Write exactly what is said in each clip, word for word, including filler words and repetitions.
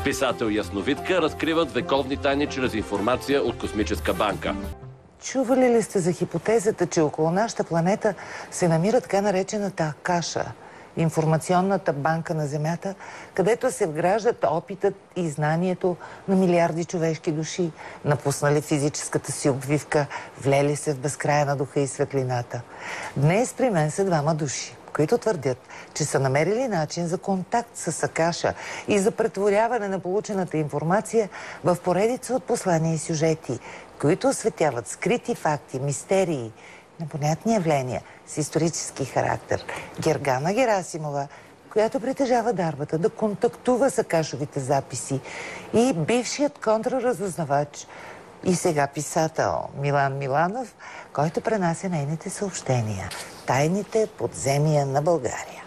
Писател и ясновидка разкриват вековни тайни чрез информация от космическа банка. Чували ли сте за хипотезата, че около нашата планета се намира така наречената Акаша, информационната банка на Земята, където се вграждат опитът и знанието на милиарди човешки души, напуснали физическата си обвивка, влели се в безкрая на духа и светлината? Днес при мен са двама души, които твърдят, че са намерили начин за контакт с Акаша и за претворяване на получената информация в поредица от послания и сюжети, които осветяват скрити факти, мистерии, непонятни явления с исторически характер. Гергана Герасимова, която притежава дарбата да контактува с Акашовите записи, и бившият контраразузнавач и сега писател Милан Миланов, който пренася нейните съобщения. Тайните подземия на България.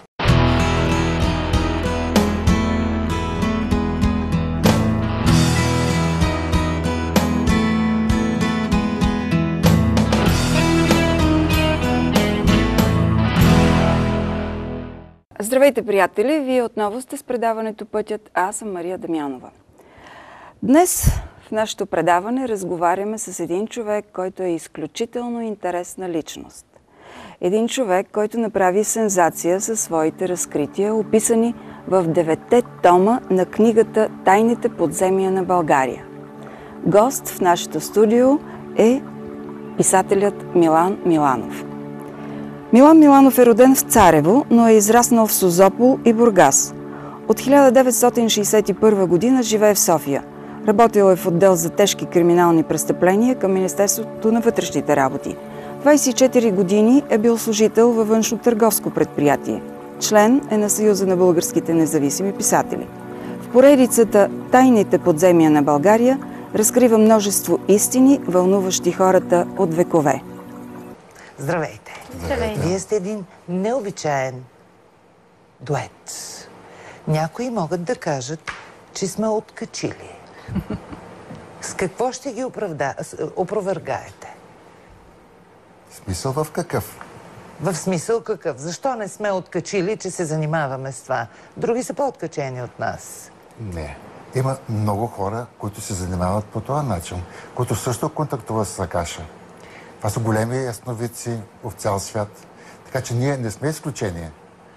Здравейте, приятели! Вие отново сте с предаването Пътят. Аз съм Мария Дамянова. Днес в нашето предаване разговаряме с един човек, който е изключително интересна личност. Един човек, който направи сензация със своите разкрития, описани в деветте тома на книгата «Тайните подземия на България». Гост в нашето студио е писателят Милан Миланов. Милан Миланов е роден в Царево, но е израснал в Созопол и Бургас. От хиляда деветстотин шейсет и първа година живее в София. Работил е в отдел за тежки криминални престъпления към Министерството на вътрешните работи. двадесет и четири години е бил служител във външно-търговско предприятие. Член е на Съюза на българските независими писатели. В поредицата «Тайните подземия на България» разкрива множество истини, вълнуващи хората от векове. Здравейте! Здравейте! Вие сте един необичаен дует. Някои могат да кажат, че сме откачили. С какво ще ги оправда... опровергаете? Смисъл в какъв? В смисъл какъв? Защо не сме откачили, че се занимаваме с това? Други са по-откачени от нас. Не. Има много хора, които се занимават по този начин, които също контактуват с Акаша. Това са големи ясновидци в цял свят. Така че ние не сме изключение.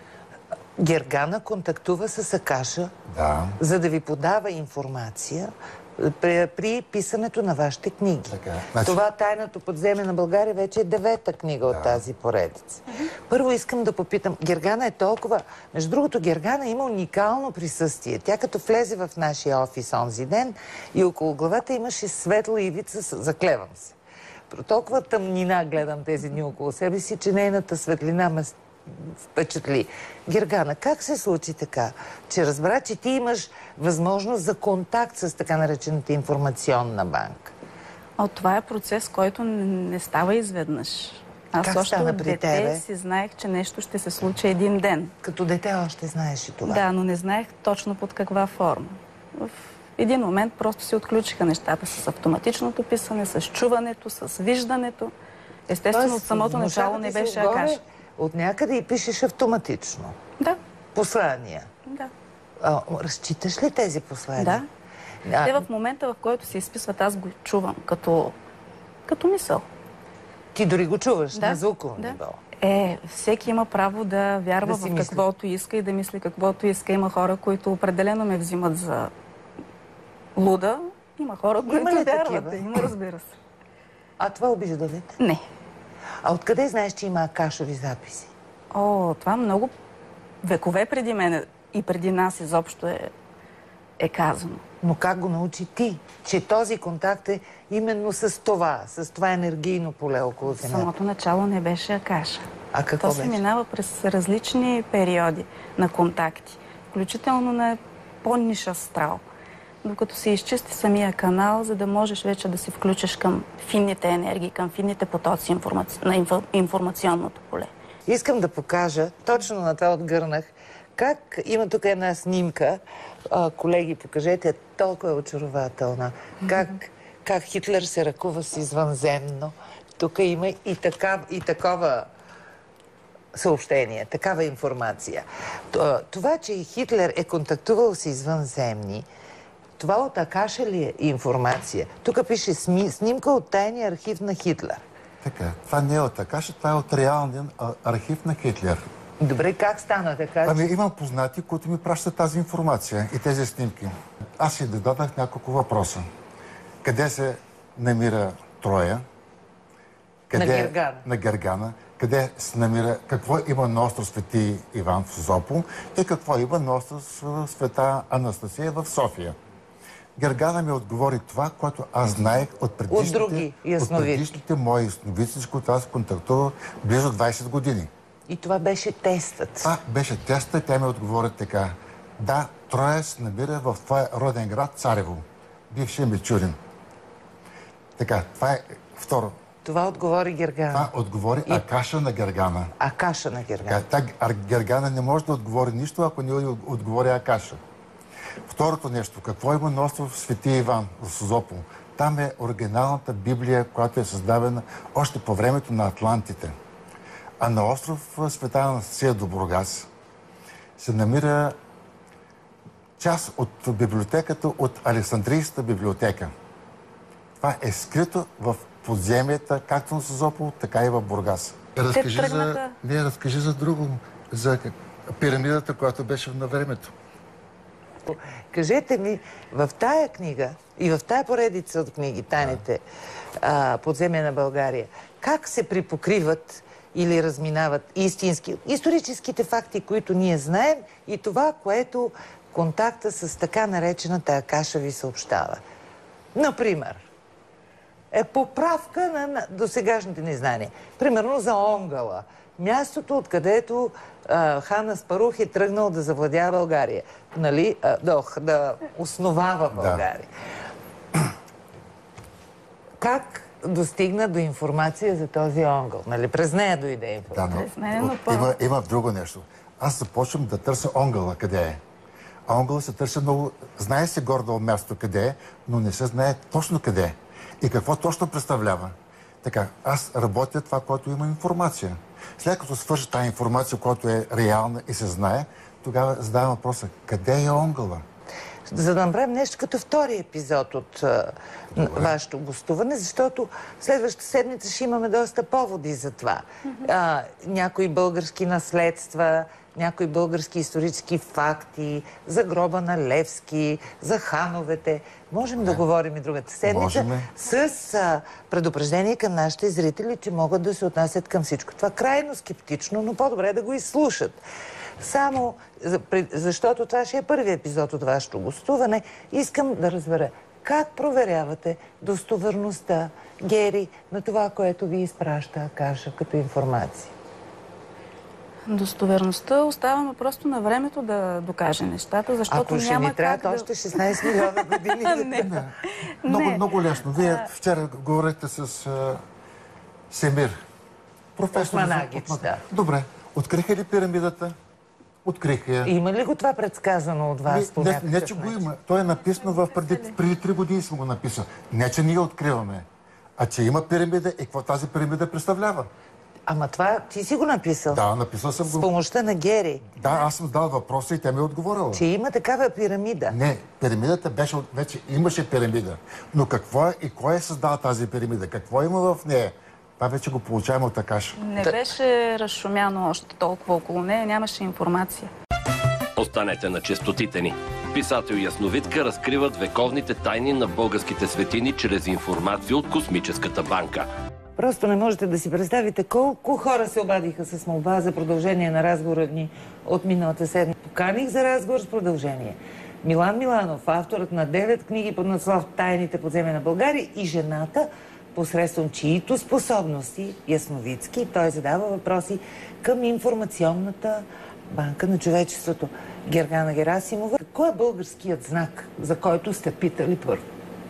Гергана контактува с Акаша, да, за да ви подава информация при, при писането на вашите книги. Така, значи... Това «Тайното подземие на България» вече е девета книга да. от тази поредица. Uh-huh. Първо искам да попитам, Гергана е толкова... Между другото, Гергана има уникално присъствие. Тя като влезе в нашия офис онзи ден и около главата имаше светла ивица, заклевам се. Толкова тъмнина гледам тези дни около себе си, че нейната светлина ме впечатли. Гергана, как се случи така, че разбра, че ти имаш възможност за контакт с така наречената информационна банка? О, това е процес, който не става изведнъж. Аз как още стана от при дете тебе? си знаех, че нещо ще се случи един ден. Като дете още знаеш и това? Да, но не знаех точно под каква форма. В един момент просто се отключиха нещата с автоматичното писане, с чуването, с виждането. Естествено, Тоест, от самото начало не беше Акаша. От някъде и пишеш автоматично? Да. Послания? Да. А, разчиташ ли тези послания? Да. А... Те в момента, в който се изписват, аз го чувам като, като мисъл. Ти дори го чуваш да. на звуково да. ниво? Е, всеки има право да вярва да в каквото иска и да мисли каквото иска. Има хора, които определено ме взимат за луда. Има хора, които има ли вярват. такива? Има, разбира се. А това обижда ли те? Не. А откъде знаеш, че има Акашови записи? О, това много векове преди мен и преди нас изобщо е, е казано. Но как го научи ти, че този контакт е именно с това, с това енергийно поле около Земята? Самото начало не беше Акаша. А какво То се беше? минава през различни периоди на контакти, включително на по-ниш астрал, докато се изчисти самия канал, за да можеш вече да се включиш към финните енергии, към финните потоци информаци... на информационното поле. Искам да покажа, точно на това отгърнах, как има тук една снимка, а, колеги, покажете, толкова е очарователна, как, как Хитлер се ръкува с извънземно. Тук има и, така, и такова съобщение, такава информация. Това, че Хитлер е контактувал с извънземни, това от Акаша ли е информация? Тук пише сми, снимка от тайния архив на Хитлер. Така, това не е от Акаша, това е от реалния архив на Хитлер. Добре, как стана така? Ами имам познати, които ми пращат тази информация и тези снимки. Аз си дадах няколко въпроса. Къде се намира Троя? Къде, на Гергана. На Гергана. Къде се намира, какво има на остров Свети Иван в Созопол и какво има на остров Света Анастасия в София. Гергана ми отговори това, което аз знаех от предишните, от други от предишните мои ясновидци, с които аз контактувах близо двайсет години. И това беше тестът. Това беше тестът и тя ми отговори така. Да, Троя се намира в твоя роден град Царево, бившия Мичурин. Така, това е второ. Това отговори Гергана. Това отговори и... Акаша на Гергана. Акаша на Гергана. Та, Гергана не може да отговори нищо, ако не отговори Акаша. Второто нещо, какво има на остров Свети Иван в Созопол? Там е оригиналната Библия, която е създадена още по времето на атлантите. А на остров Света Анастасия до Бургас се намира част от библиотеката от Александрийската библиотека. Това е скрито в подземията, както на Созопол, така и в Бургас. Разкажи тръгнаха... за... Не, разкажи за друго, за пирамидата, която беше на времето. Кажете ми, в тая книга и в тая поредица от книги, Тайните а, подземия на България, как се припокриват или разминават истински, историческите факти, които ние знаем и това, което контакта с така наречената Акаша ви съобщава? Например, е поправка на, на досегашните ни знания. Примерно за Онгъла. Мястото, откъдето а, хан Аспарух е тръгнал да завладява България. Нали? А, да, да основава България. Да. Как достигна до информация за този Онгъл? Нали? През нея дойде информация. Да, но, от, има, има друго нещо. Аз започвам да търся Онгъла къде е. А Онгъла се търся много... Знае се гордо място къде е, но не се знае точно къде е. И какво точно представлява. Така, аз работя това, което има информация. След като свърши тази информация, която е реална и се знае, тогава задавам въпроса, къде е Онгъла? За да направим нещо като втори епизод от а, вашето гостуване, защото следващата седмица ще имаме доста поводи за това. Mm-hmm. а, някои български наследства, някои български исторически факти, за гроба на Левски, за хановете. Можем да говорим и другата седмица. Можеме. С а, предупреждение към нашите зрители, че могат да се отнасят към всичко това крайно скептично, но по-добре да го изслушат. Само защото това ще е първи епизод от вашето гостуване, искам да разбера как проверявате достоверността, Гери, на това, което ви изпраща Акаша като информация. Достоверността оставаме просто на времето да докаже нещата, защото Ако ще няма ни трябват да... още шестнайсет милиона години. не. Не. Много, Не. много лесно. Вие вчера говорите с а, Семир. Професор. Османагич, да. Добре. Откриха ли пирамидата? Откриха я. Има ли го това предсказано от вас? Не, не, не, че го има. То е написано в преди, преди три години съм го написал. Не, че ние откриваме, а че има пирамида и какво тази пирамида представлява. Ама това ти си го написал? Да, написал съм го. С помощта на Гери? Да, аз съм задал въпроса и тя ми е отговорила. Че има такава пирамида? Не, пирамидата беше, вече имаше пирамида. Но какво е и кой е създал тази пирамида? Какво има в нея? Това вече го получаваме от Акаша. Не беше разшумяно още толкова около нея, нямаше информация. Останете на честотите ни. Писател и ясновидка разкриват вековните тайни на българските светини чрез информация от Космическата банка. Просто не можете да си представите колко хора се обадиха с молба за продължение на разговора ни от миналата седмица. Поканих за разговор с продължение Милан Миланов, авторът на девет книги под надслов "Тайните подземия на България" и жената, посредством чиито способности ясновидски той задава въпроси към информационната банка на човечеството. Гергана Герасимова, кой е българският знак, за който сте питали първо?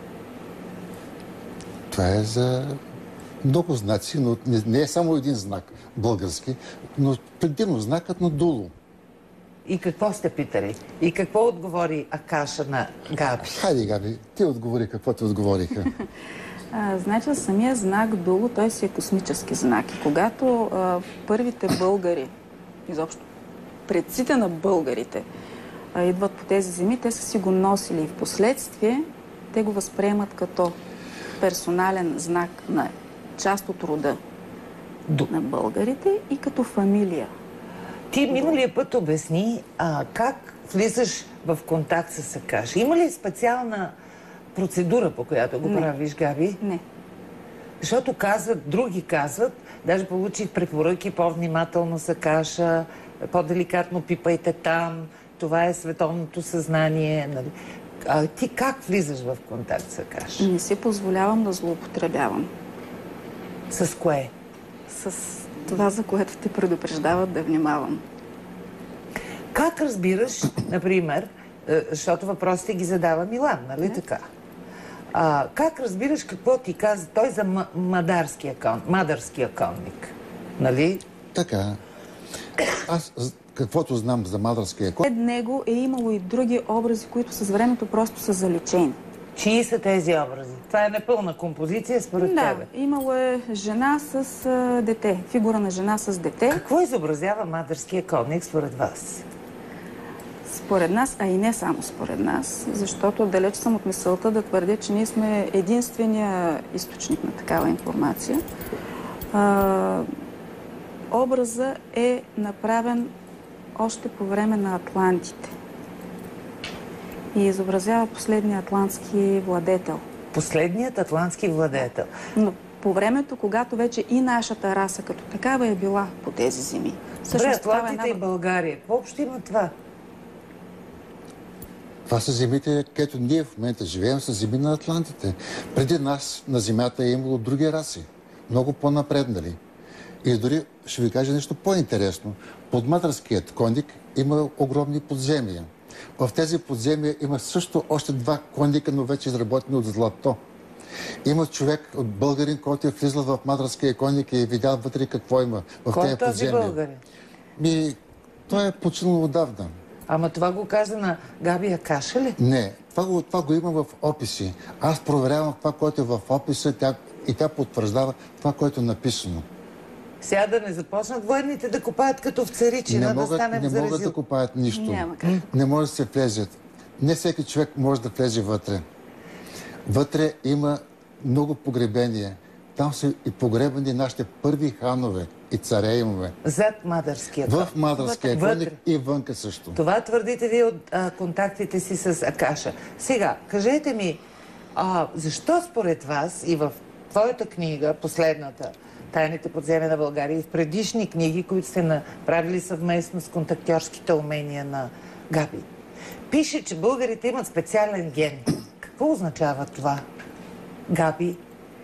Това е за много знаци, но не, не е само един знак български, но предимно знакът на Дуло. И какво сте питали? И какво отговори Акаша на Габи? Хайде, Габи, ти отговори какво ти отговориха. А, значи, самия знак Дуло, той си е космически знак. И когато а, първите българи, изобщо предците на българите, а, идват по тези земи, те са си го носили и в последствие те го възприемат като персонален знак на част от рода До... на българите и като фамилия. Ти миналия път обясни а, как влизаш в контакт с Акаша. Има ли специална процедура, по която го Не. правиш, Габи? Не. Защото казват, други казват, даже получих препоръки по-внимателно с Акаша, по-деликатно пипайте там, това е световното съзнание. Нали? А ти как влизаш в контакт с Акаша? Не си позволявам да злоупотребявам С кое? с това, за което те предупреждават да внимавам. Как разбираш, например, е, защото въпросите ги задава Милан, нали Не. така? А, как разбираш какво ти каза той за ма- мадарския кон, мадърския конник? Нали? Така. Аз з- каквото знам за мадърския кон, След него е имало и други образи, които с времето просто са заличени. Чии са тези образи? Това е непълна композиция според Да, тебе. имало е жена с а, дете, фигура на жена с дете. Какво изобразява мадърския конник според вас? Според нас, а и не само според нас, защото далеч съм от мисълта да твърдя, че ние сме единствения източник на такава информация. А, образа е направен още по време на атлантите и изобразява последния атлантски владетел. Последният атлантски владетел. Но по времето, когато вече и нашата раса като такава е била по тези земи. Добре, Всъщност, това е Атлантите една- и България. Какво общо има това? това са земите, където ние в момента живеем, са земи на Атлантите. Преди нас на земята е имало други раси, много по-напреднали. И дори ще ви кажа нещо по-интересно. Под мадърският конник има огромни подземия. В тези подземия има също още два конника, но вече изработени от злато. Има човек от българин, който е влизал в мадърския конник и е видял вътре какво има в Кой тези е този подземия. българин? Ми, той е починал отдавна. Ама това го каза на Габи Акаша ли? Не, това го, това го има в описи. Аз проверявам това, което е в описа тя, и тя потвърждава това, което е написано. Сега да не започнат военните да копаят като в Царичина, Не да могат, станем не за могат резил. да копаят нищо. Няма как. Не може да се влезят. Не всеки човек може да влезе вътре. Вътре има много погребения. Там са и погребани нашите първи ханове и царе имаме. Зад мадърския В конник. мадърския Вътре. конник и вънка също. Това твърдите ви от а, контактите си с Акаша. Сега, кажете ми, а, защо според вас и в твоята книга, последната, Тайните подземия на България, и в предишни книги, които сте направили съвместно с контактьорските умения на Габи, пише, че българите имат специален ген. Какво означава това, Габи?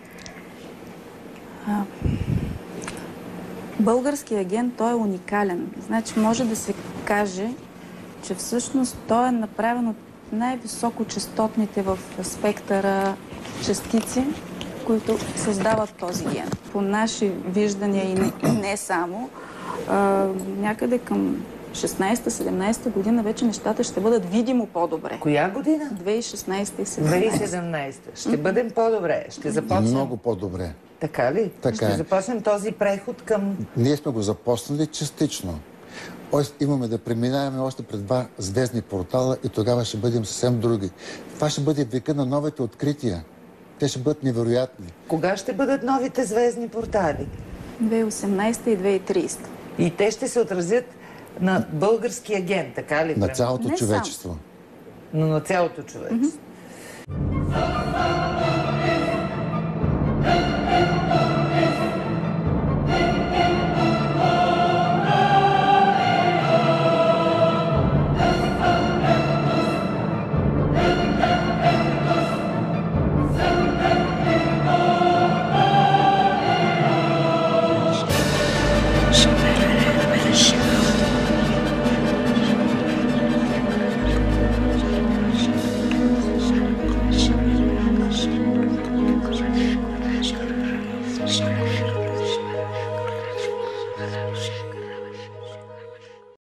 Българският ген, той е уникален. Значи може да се каже, че всъщност той е направен от най-високочастотните в спектъра частици, които създават този ген. По наши виждания и не, и не само, а, някъде към шестнайсета-седемнайсета година вече нещата ще бъдат видимо по-добре. Коя година? две хиляди и шестнайсета и две хиляди и седемнайсета. седемнайсета. Ще бъдем по-добре. Ще започнем. Много по-добре. Така ли? Така Ще е. започнем този преход към... Ние сме го започнали частично. Тоест имаме да преминаваме още пред два звездни портала и тогава ще бъдем съвсем други. Това ще бъде века на новите открития. Те ще бъдат невероятни. Кога ще бъдат новите звездни портали? две хиляди и осемнайсета и две хиляди и трийсета. И те ще се отразят на българския ген, така ли? На цялото Не човечество. Но на цялото човечество.